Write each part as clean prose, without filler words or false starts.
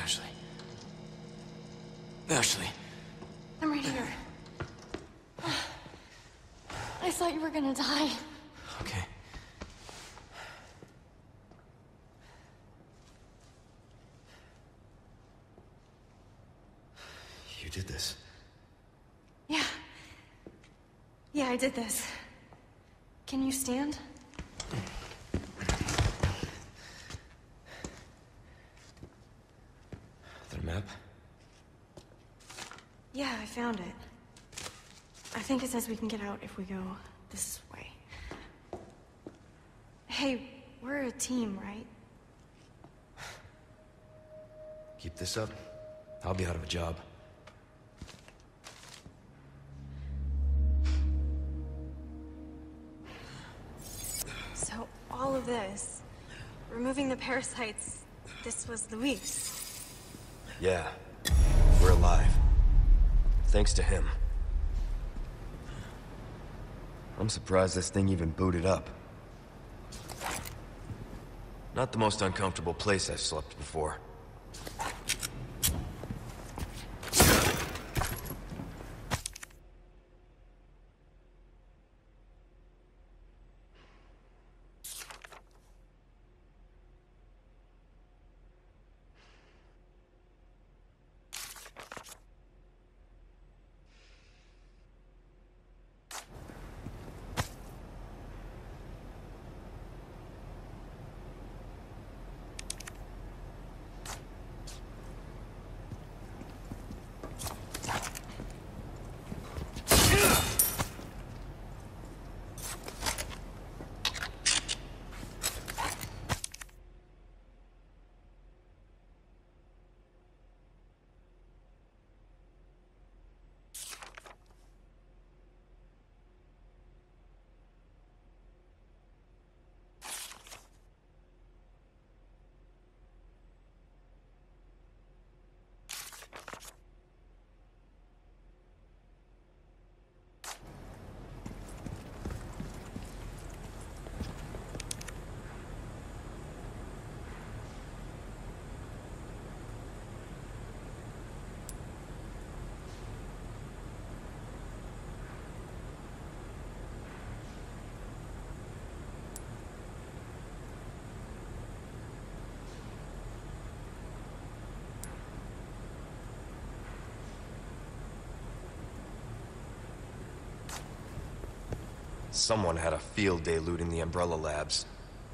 Ashley. Ashley. I'm right here. I thought you were gonna die. Okay. You did this. Yeah. Yeah, I did this. Can you stand? The map? Yeah, I found it. I think it says we can get out if we go this way. Hey, we're a team, right? Keep this up, I'll be out of a job. So, all of this, removing the parasites, this was Luis. Yeah, we're alive. Thanks to him. I'm surprised this thing even booted up. Not the most uncomfortable place I've slept before. Someone had a field day looting the Umbrella Labs.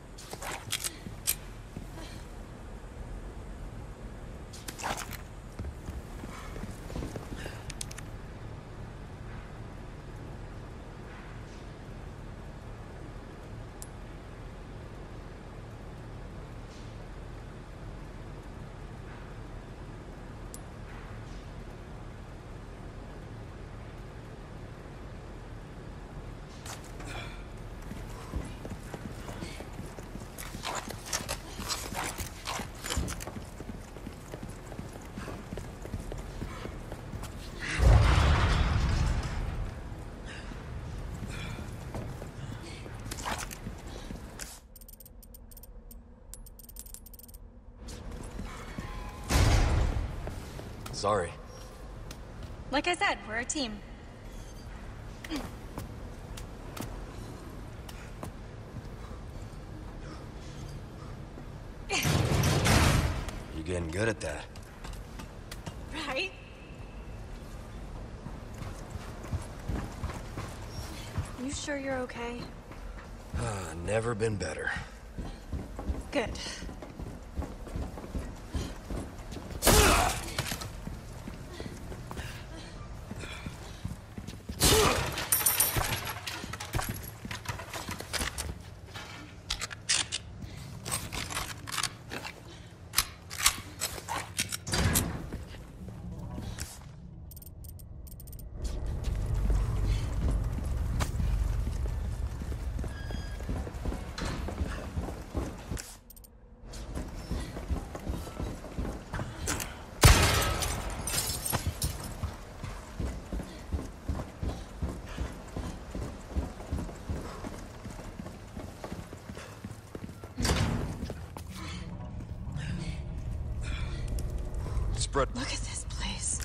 Sorry. Like I said, we're a team. You're getting good at that. Right? You sure you're okay? Never been better. Good. Spread. Look at this place.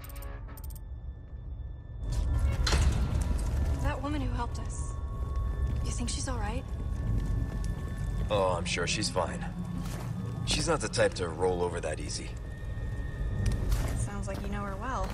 That woman who helped us. You think she's all right? Oh, I'm sure she's fine. She's not the type to roll over that easy. Sounds like you know her well.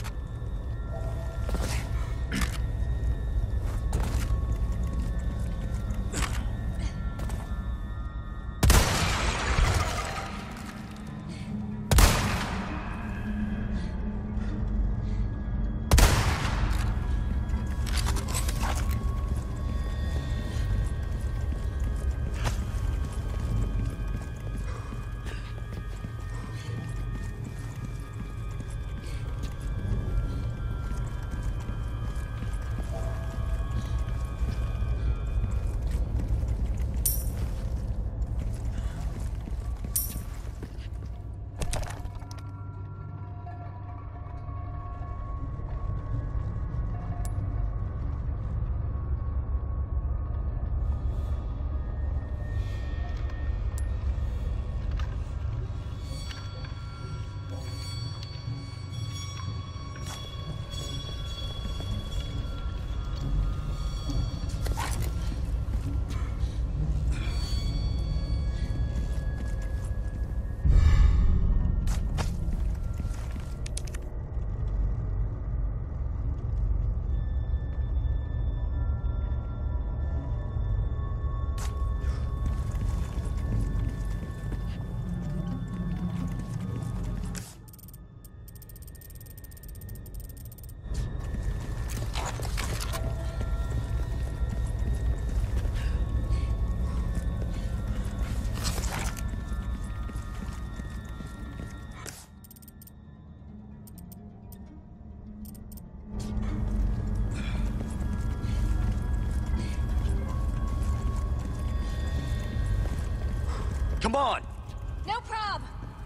Come on! No prob!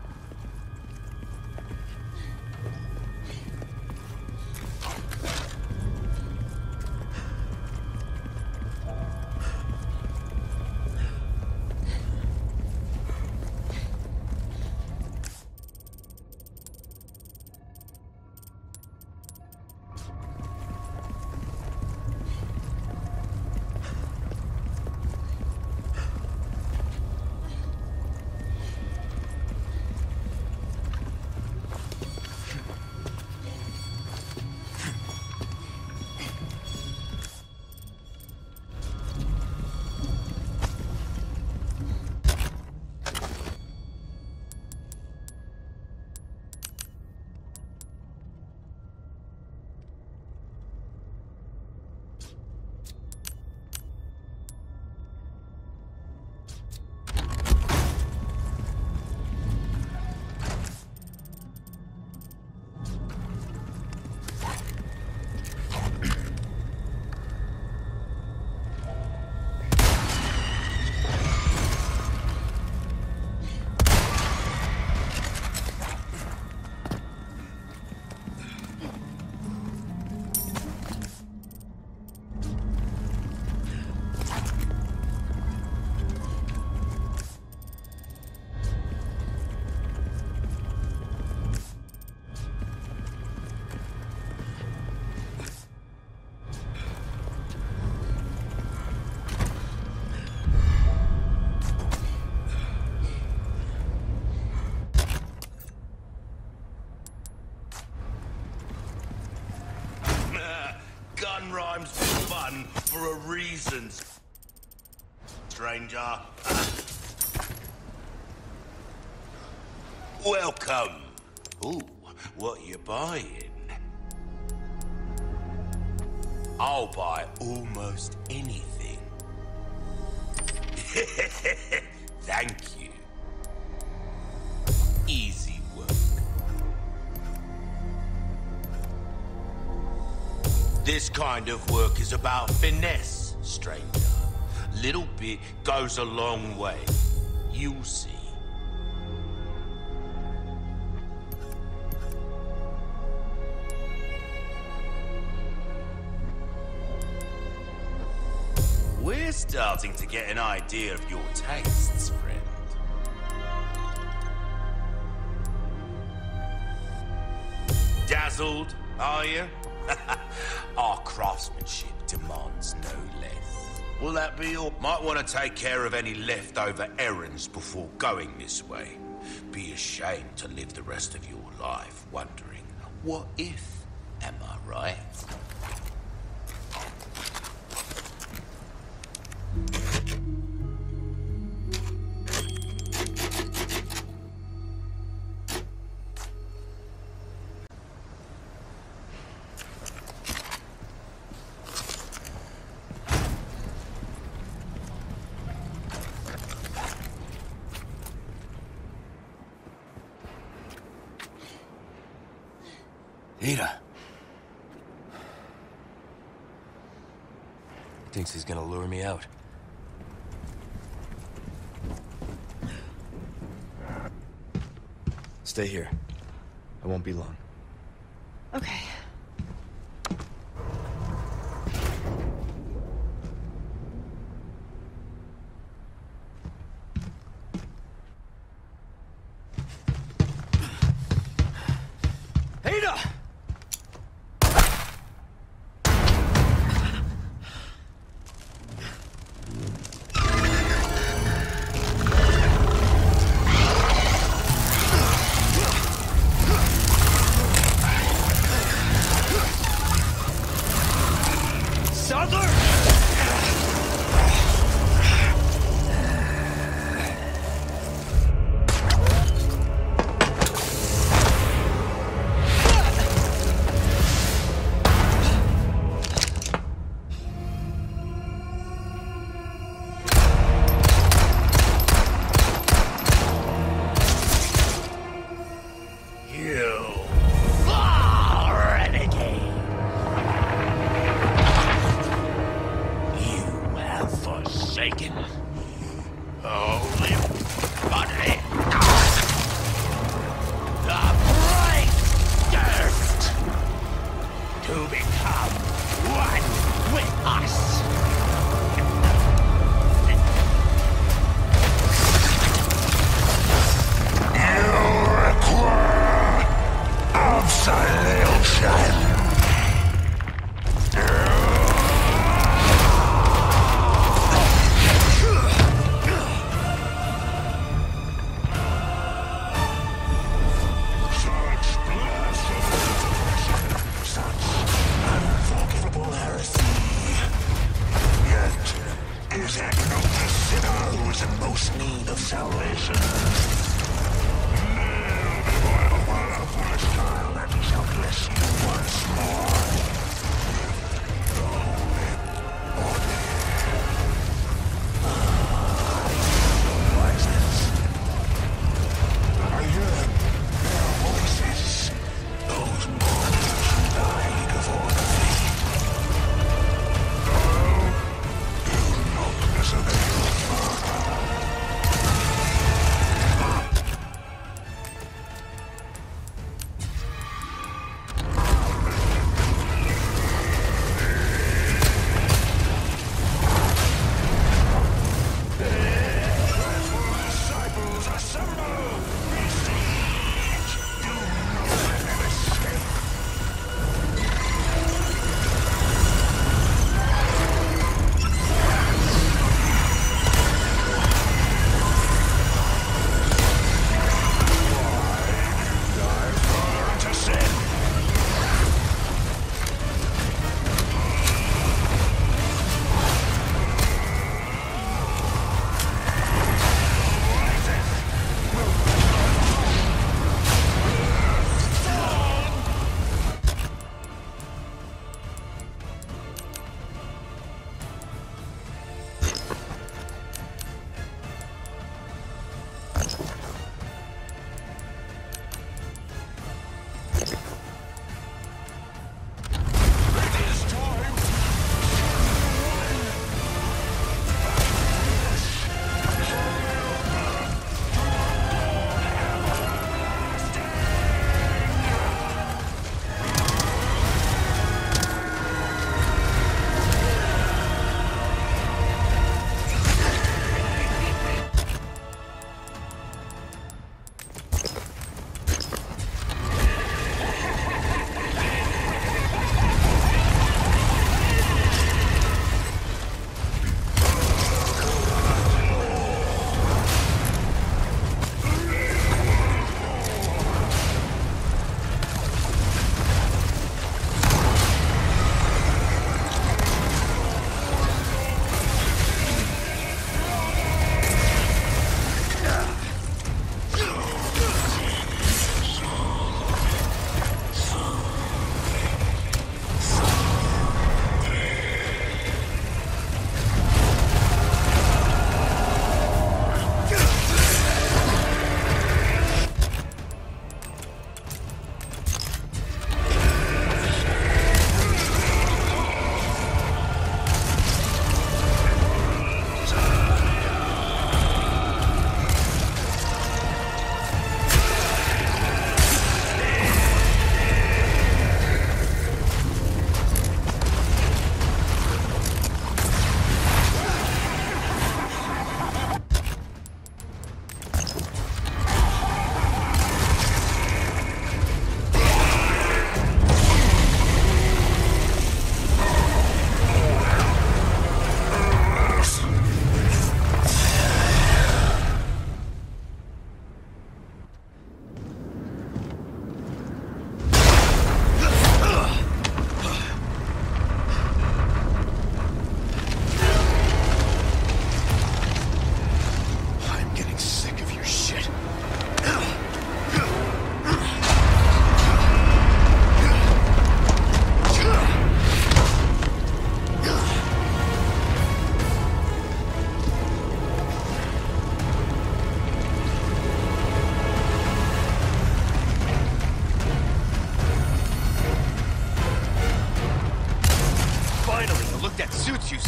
Gun rhymes fun for a reason, stranger. Welcome. Ooh, what you buying? I'll buy almost anything. Thank you. Easy work. This kind of work is about finesse, stranger. Little bit goes a long way. You'll see. We're starting to get an idea of your tastes, friend. Puzzled, are you? Our craftsmanship demands no less. Will that be all? Might want to take care of any leftover errands before going this way. Be ashamed to live the rest of your life wondering, what if? Am I right? Ada. Thinks he's gonna lure me out. Stay here. I won't be long. Okay. Ada!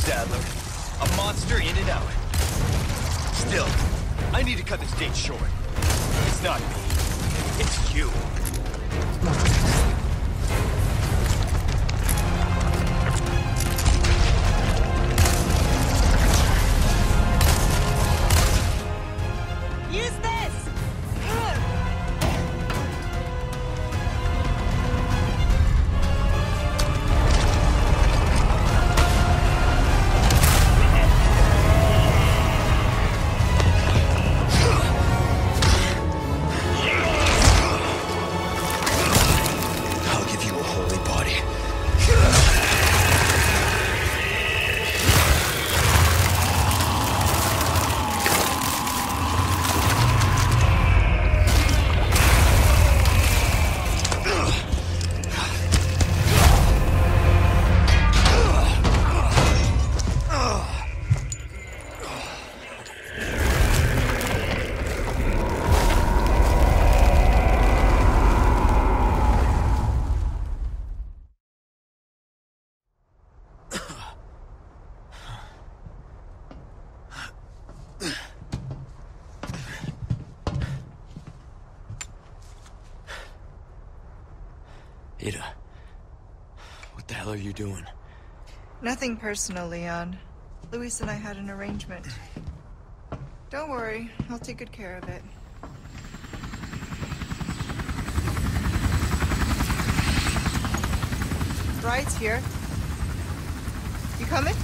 Sadler. A monster in and out. Still, I need to cut this date short. It's not me. It's you. Use this! I'll give you a holy body. Ada, what the hell are you doing? Nothing personal, Leon. Luis and I had an arrangement. Don't worry, I'll take good care of it. Bride's here. You coming?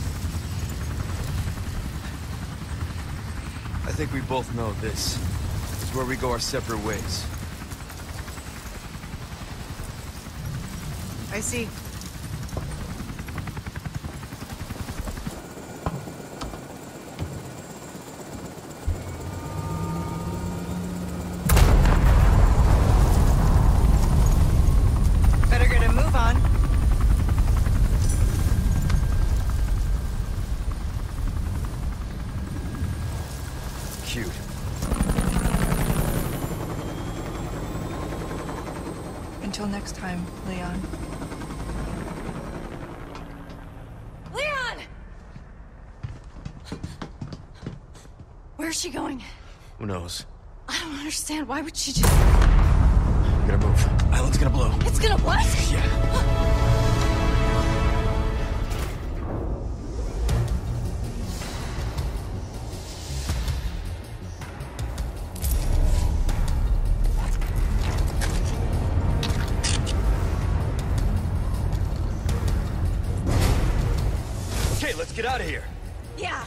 I think we both know this is where we go our separate ways. I see. Better get a move on. Cute. Until next time, Leon. Leon! Where's she going? Who knows? I don't understand. Why would she just... We gotta move. Island's gonna blow. It's gonna what? Yeah. Okay, let's get out of here. Yeah.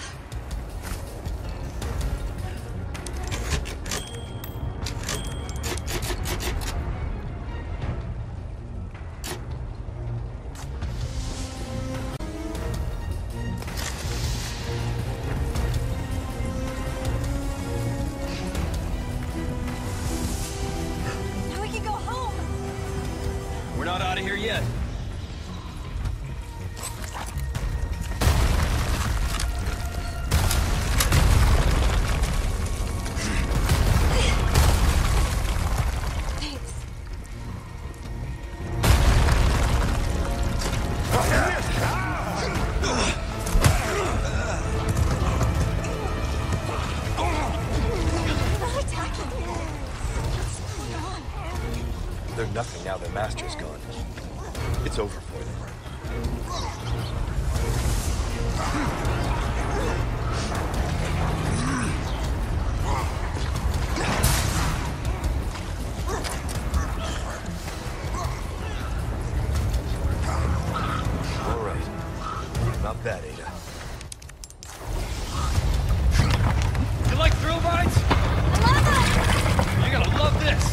Now we can go home. We're not out of here yet. Thanks. They're not attacking me. What's going on? They're nothing now their master's gone. It's over for them. All right. Not bad, Ada. You like thrill rides? You're gonna love this.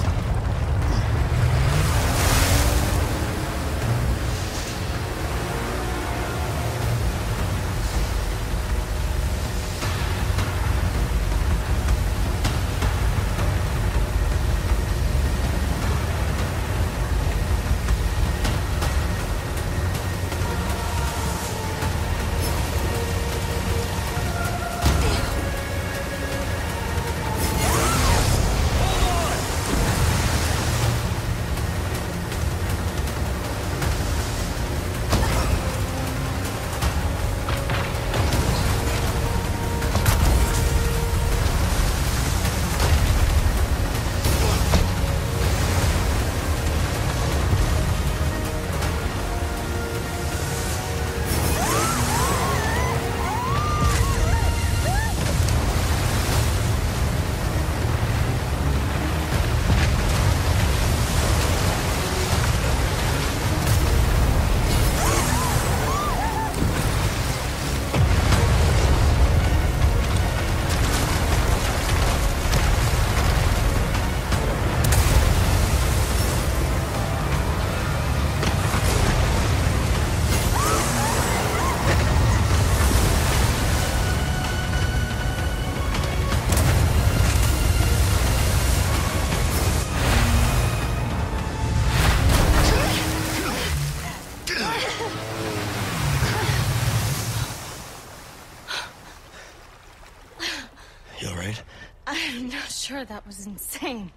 sure that was insane.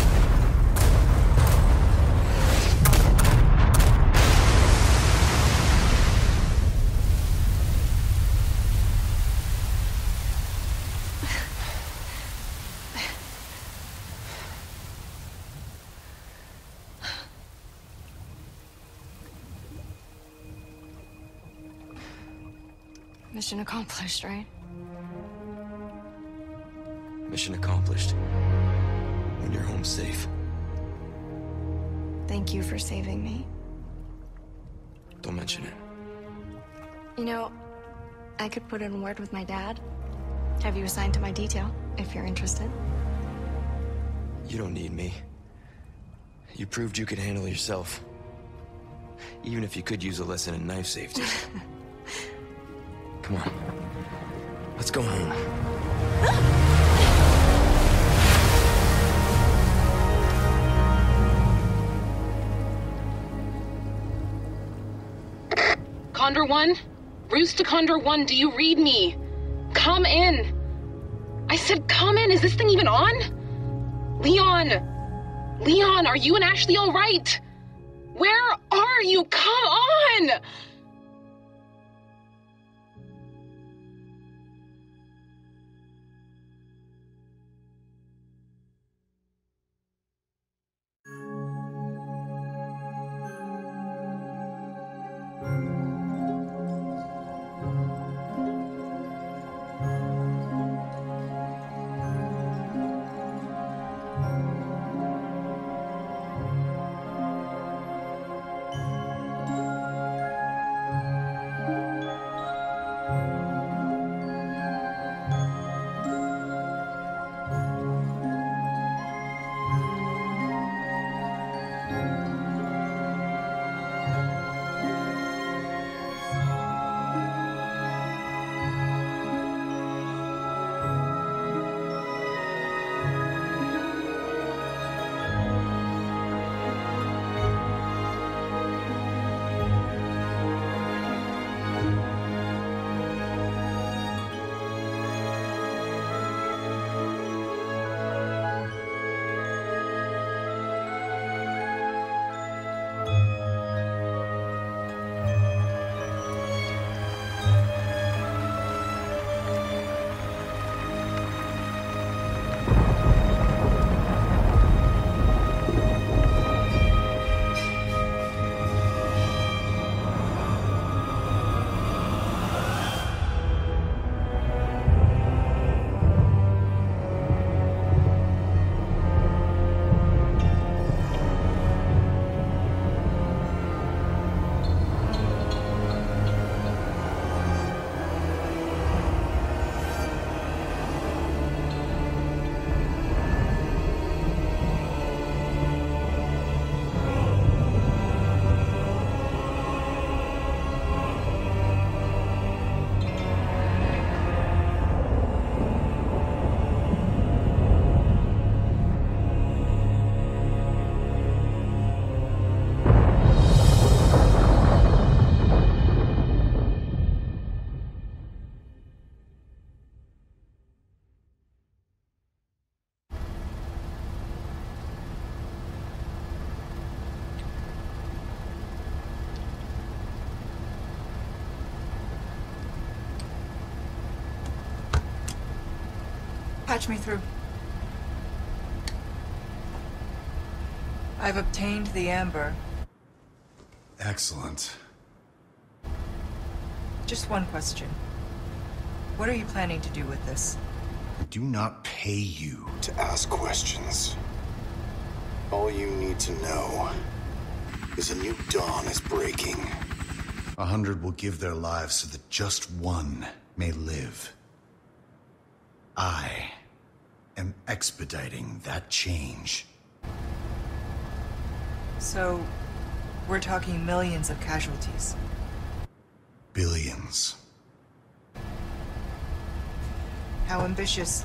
Mission accomplished, right? Mission accomplished. When you're home safe. Thank you for saving me. Don't mention it. You know, I could put in a word with my dad. Have you assigned to my detail, if you're interested. You don't need me. You proved you could handle yourself. Even if you could use a lesson in knife safety. Come on. Let's go home. Condor 1? Roost to Condor 1, do you read me? Come in. I said come in, is this thing even on? Leon! Leon, are you and Ashley all right? Where are you? Come on! Patch me through. I've obtained the amber. Excellent. Just one question. What are you planning to do with this? I do not pay you to ask questions. All you need to know is a new dawn is breaking. 100 will give their lives so that just one may live. I am expediting that change. So, we're talking millions of casualties. Billions. How ambitious?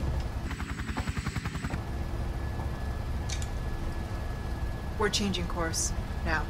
We're changing course, now.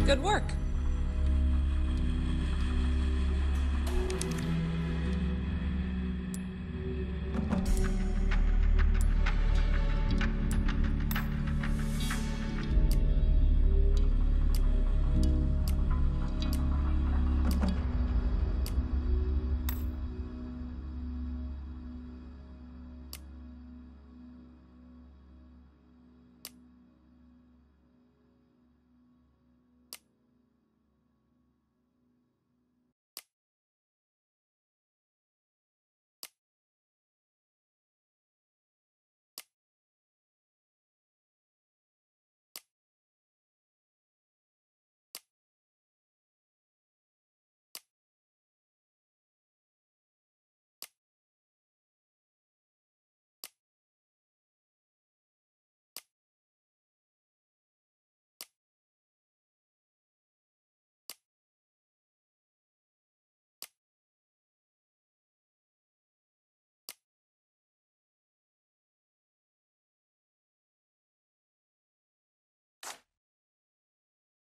Good work.